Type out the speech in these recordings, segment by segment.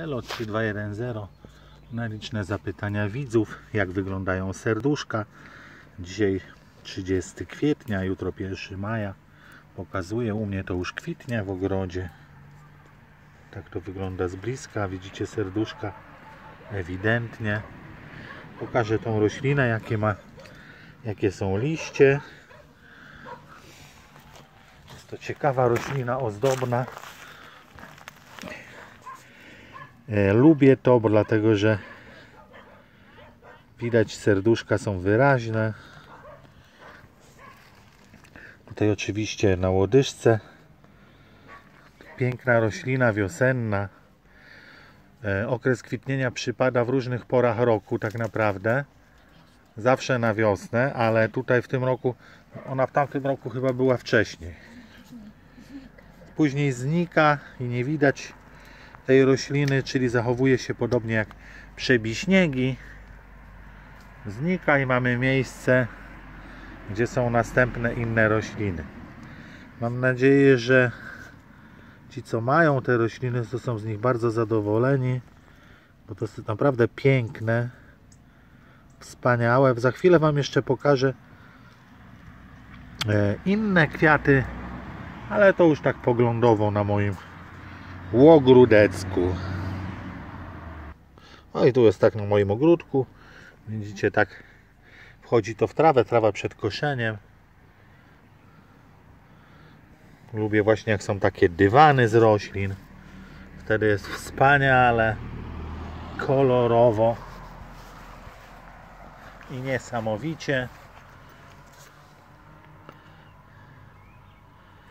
Elo 3210 na liczne zapytania widzów, jak wyglądają serduszka. Dzisiaj 30 kwietnia, jutro 1 maja. Pokazuję, u mnie to już kwitnie w ogrodzie. Tak to wygląda z bliska, widzicie serduszka ewidentnie. Pokażę tą roślinę, jakie są liście. Jest to ciekawa roślina ozdobna. Lubię to, dlatego że widać, serduszka są wyraźne. Tutaj oczywiście na łodyżce. Piękna roślina wiosenna. Okres kwitnienia przypada w różnych porach roku tak naprawdę. Zawsze na wiosnę, ale tutaj w tym roku, ona w tamtym roku chyba była wcześniej. Później znika i nie widać tej rośliny, czyli zachowuje się podobnie jak przebiśniegi. Znika i mamy miejsce, gdzie są następne inne rośliny. Mam nadzieję, że ci, co mają te rośliny, to są z nich bardzo zadowoleni, bo to jest naprawdę piękne, wspaniałe. Za chwilę Wam jeszcze pokażę inne kwiaty, ale to już tak poglądowo na moim ogródecku. No i tu jest tak na moim ogródku. Widzicie, tak wchodzi to w trawę, trawa przed koszeniem. Lubię właśnie, jak są takie dywany z roślin. Wtedy jest wspaniale, kolorowo i niesamowicie.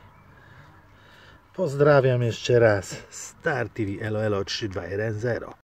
Pozdrawiam jeszcze raz. Star TV Elo 3210.